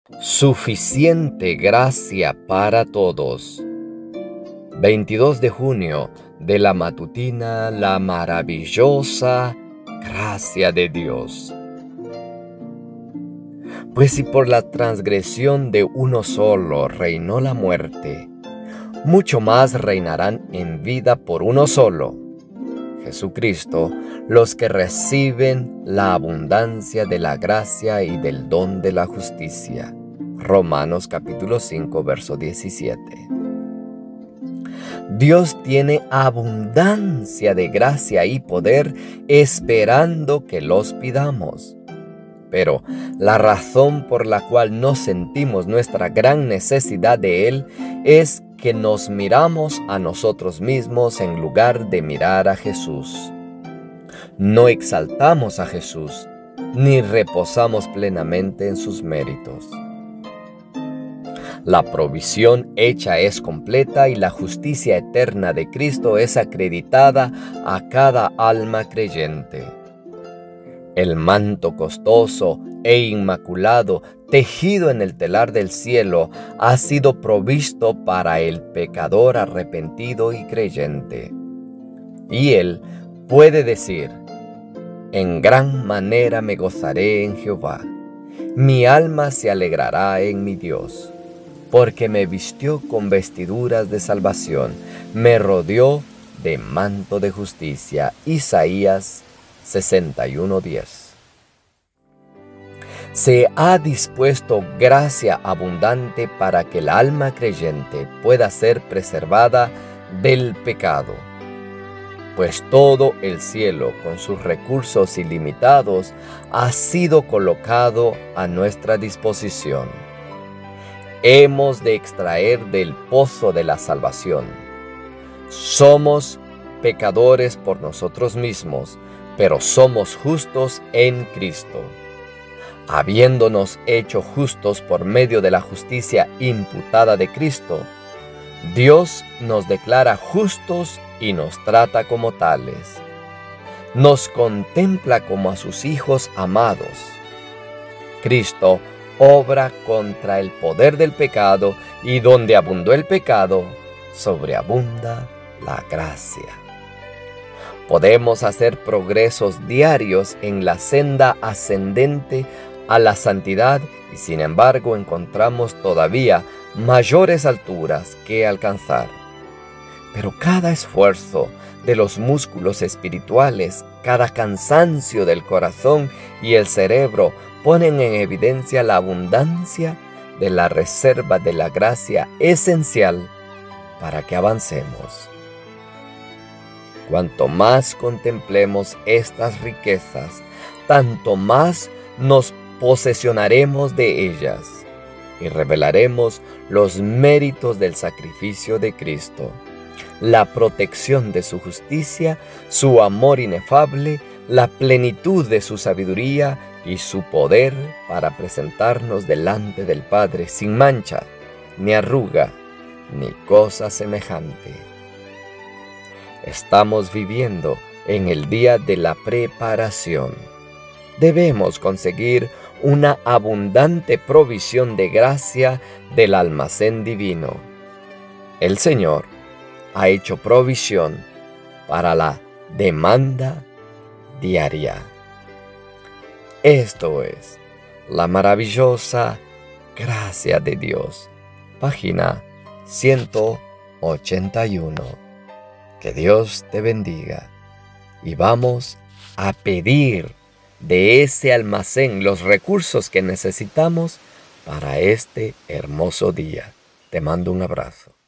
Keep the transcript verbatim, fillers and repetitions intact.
Suficiente gracia para todos. veintidós de junio de la matutina La maravillosa gracia de Dios. Pues si por la transgresión de uno solo reinó la muerte, mucho más reinarán en vida por uno solo, Jesucristo, los que reciben la abundancia de la gracia y del don de la justicia. Romanos capítulo cinco, verso diecisiete. Dios tiene abundancia de gracia y poder esperando que los pidamos. Pero la razón por la cual no sentimos nuestra gran necesidad de Él es que nos miramos a nosotros mismos en lugar de mirar a Jesús. No exaltamos a Jesús, ni reposamos plenamente en sus méritos. La provisión hecha es completa y la justicia eterna de Cristo es acreditada a cada alma creyente. El manto costoso e inmaculado, tejido en el telar del cielo, ha sido provisto para el pecador arrepentido y creyente. Y él puede decir: en gran manera me gozaré en Jehová, mi alma se alegrará en mi Dios, porque me vistió con vestiduras de salvación, me rodeó de manto de justicia. Isaías sesenta y uno, diez. Se ha dispuesto gracia abundante para que el alma creyente pueda ser preservada del pecado, pues todo el cielo, con sus recursos ilimitados, ha sido colocado a nuestra disposición. Hemos de extraer del pozo de la salvación. Somos pecadores por nosotros mismos, pero somos justos en Cristo. Habiéndonos hecho justos por medio de la justicia imputada de Cristo, Dios nos declara justos y nos trata como tales. Nos contempla como a sus hijos amados. Cristo obra contra el poder del pecado, y donde abundó el pecado, sobreabunda la gracia. Podemos hacer progresos diarios en la senda ascendente a la santidad y sin embargo encontramos todavía mayores alturas que alcanzar. Pero cada esfuerzo de los músculos espirituales, cada cansancio del corazón y el cerebro ponen en evidencia la abundancia de la reserva de la gracia esencial para que avancemos. Cuanto más contemplemos estas riquezas, tanto más nos posesionaremos de ellas y revelaremos los méritos del sacrificio de Cristo, la protección de su justicia, su amor inefable, la plenitud de su sabiduría y su poder para presentarnos delante del Padre sin mancha, ni arruga, ni cosa semejante. Estamos viviendo en el día de la preparación. Debemos conseguir una abundante provisión de gracia del almacén divino. El Señor ha hecho provisión para la demanda diaria. Esto es la maravillosa gracia de Dios, página ciento ochenta y uno. Que Dios te bendiga y vamos a pedir de ese almacén los recursos que necesitamos para este hermoso día. Te mando un abrazo.